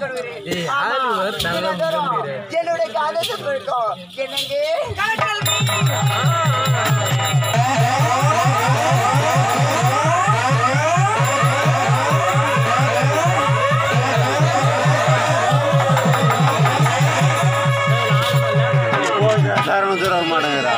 என்னுடைய காதல் இருக்கும் என்னங்க தர மாட்டேங்கிறா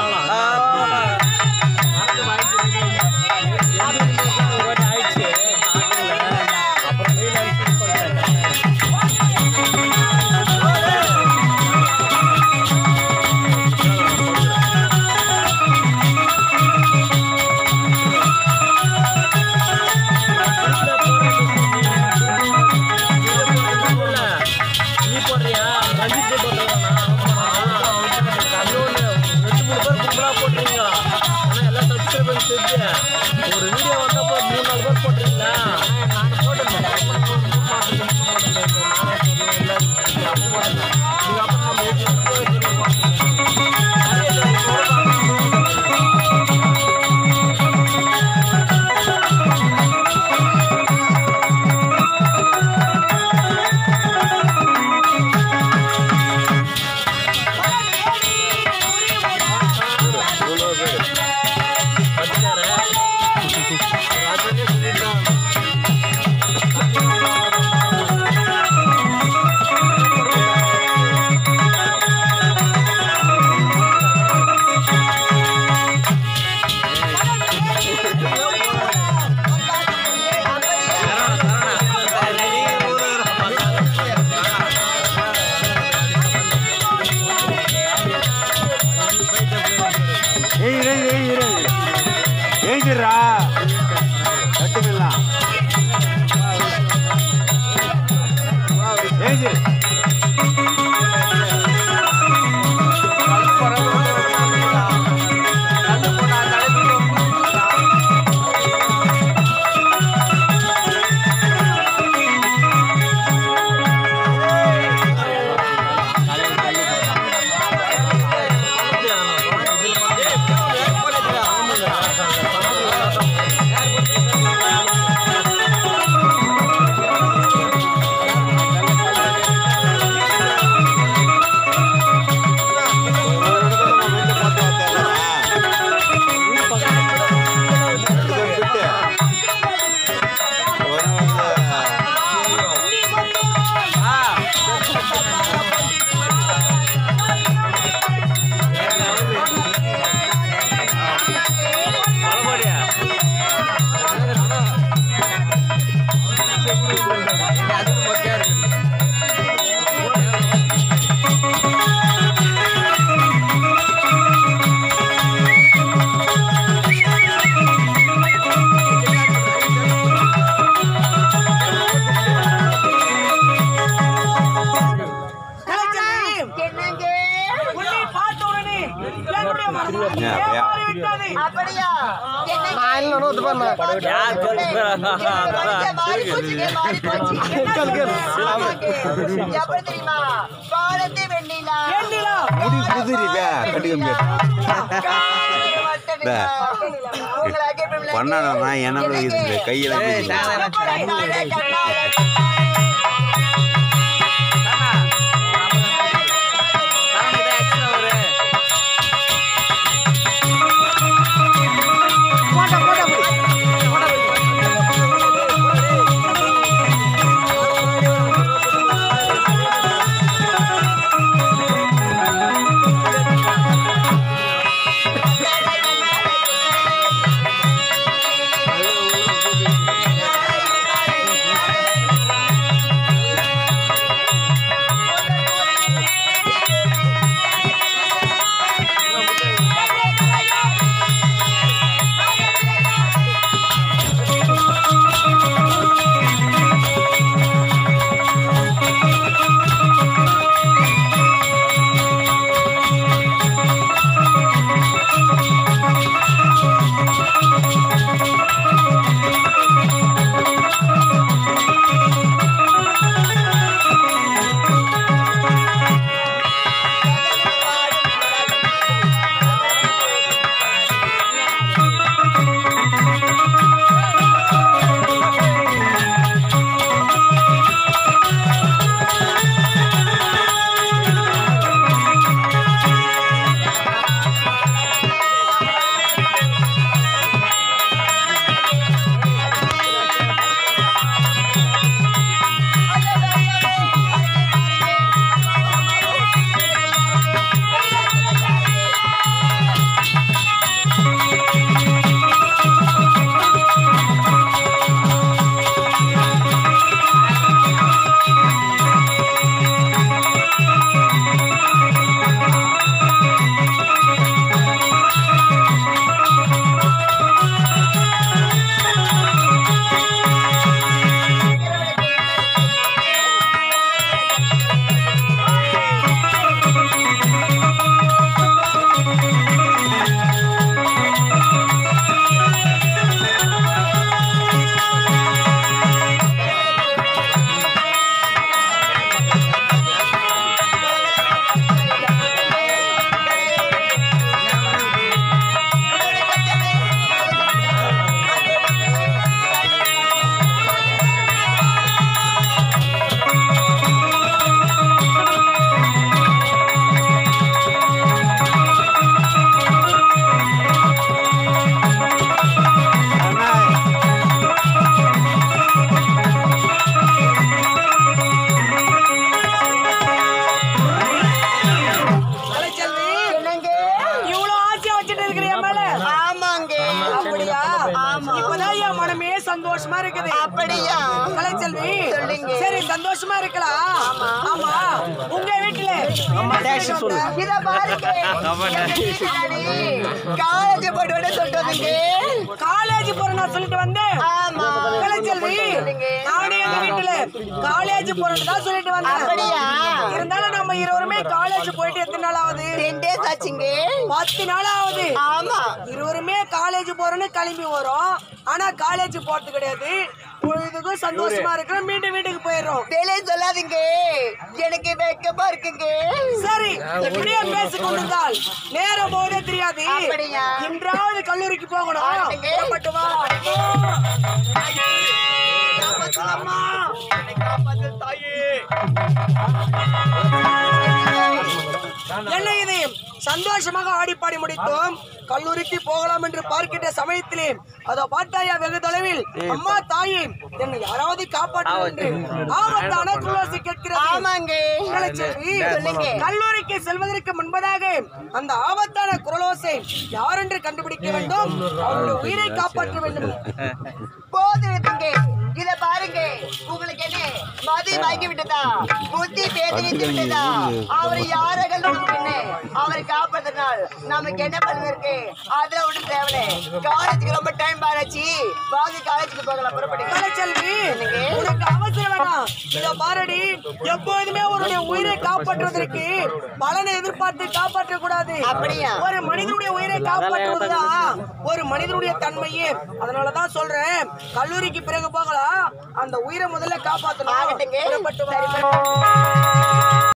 ஒரு வீடியோ வந்தப்போ 3-4 பேர் போட்டிருக்கீங்களா நான் போட்டிருந்தேன் அப்படியா எப்படி தெரியுமா பாலத்து வெண்ணிலா பண்ணா என்ன கையில இப்பதான் என் மனமே சந்தோஷமா இருக்குது. அப்படியா? கலைச்செல்வி சொல்லுங்க. சரி சந்தோஷமா இருக்கலாம். ஆமா உங்க வீட்டுல இத பாருங்க. காலேஜ் போய்ட்டு சொல்லிட்டு வந்தீங்க. காலேஜ் போறேன் சொல்லிட்டு வந்தேன். ஆமா. கலைச்செல்வி நானே எங்க வீட்டுல காலேஜ் போறேன்னு தான் சொல்லிட்டு வந்தேன். அப்படியா? இருந்தாலும் நம்ம இருவருமே காலேஜ் போயிட்டு எத்தனை நாள் ஆகுது? 10 days ஆச்சுங்க. 10 நாள் ஆகுது. ஆமா. இருவருமே காலேஜ் போறேன்னு கிளம்பி வரோம். ஆனா காலேஜ் போறது கிடையாது. பொழுதுக்கும் சந்தோஷமா இருக்கிறோம். மீண்டும் வீட்டுக்கு போயிடுறோம். வேலையை சொல்லாதீங்க, எனக்கு வெக்கமா இருக்குங்க. சரி இப்படியே பேசிக் கொண்டிருந்தால் நேரம் போதே தெரியாது. அப்படியா? இன்றாவது கல்லூரிக்கு போகணும். ஆமாங்க. புறப்பட்டு வா. என்ன இது சந்தோஷமாக ஆடிப்பாடி முடித்தோம். கல்லூரிக்கு போகலாம் என்று பார்க்கின்ற சமயத்திலே அதோ பார்த்தாயா வெகு தொலைவில் அம்மா தாயே என்னை யாராவது காப்பாற்று ஆபத்தான குலோசி கேட்கிறது. ஆமாங்க. சொல்லுங்க. கல்லூரிக்கு செல்வதற்கு முன்பதாக அந்த ஆபத்தான குரலோசை யார் என்று கண்டுபிடிக்க வேண்டும். அவருடைய உயிரை காப்பாற்ற வேண்டும். போதுங்க. இத பாருங்க, உங்களுக்கு என்ன மதி வாங்கி விட்டதா? புத்தி பேதி விட்டதா? அவர் யாரகள் என்ன அவரை காப்பாத்தினால் நமக்கு என்ன பண்ணுவதற்கு? அதுல ஒண்ணு தேவை. காலேஜுக்கு ரொம்ப டைம் பாராச்சு. பாதி காலேஜுக்கு போகலாம். புறப்பட்டு கலைச்செல்வி உனக்கு அவசரம் வேணாம். இத பாரடி, எப்போதுமே அவருடைய உயிரை காப்பாற்றுவதற்கு பலனை எதிர்பார்த்து காப்பாற்ற கூடாது. அப்படியா? ஒரு மனிதனுடைய உயிரை காப்பாற்றுவதுதான் ஒரு மனிதனுடைய தன்மையே. அதனாலதான் சொல்றேன், கல்லூரிக்கு பிறகு போகலாம். அந்த உயிரை முதல்ல காப்பாற்றணும். ஆகட்டுங்க. புறப்பட்டு வா.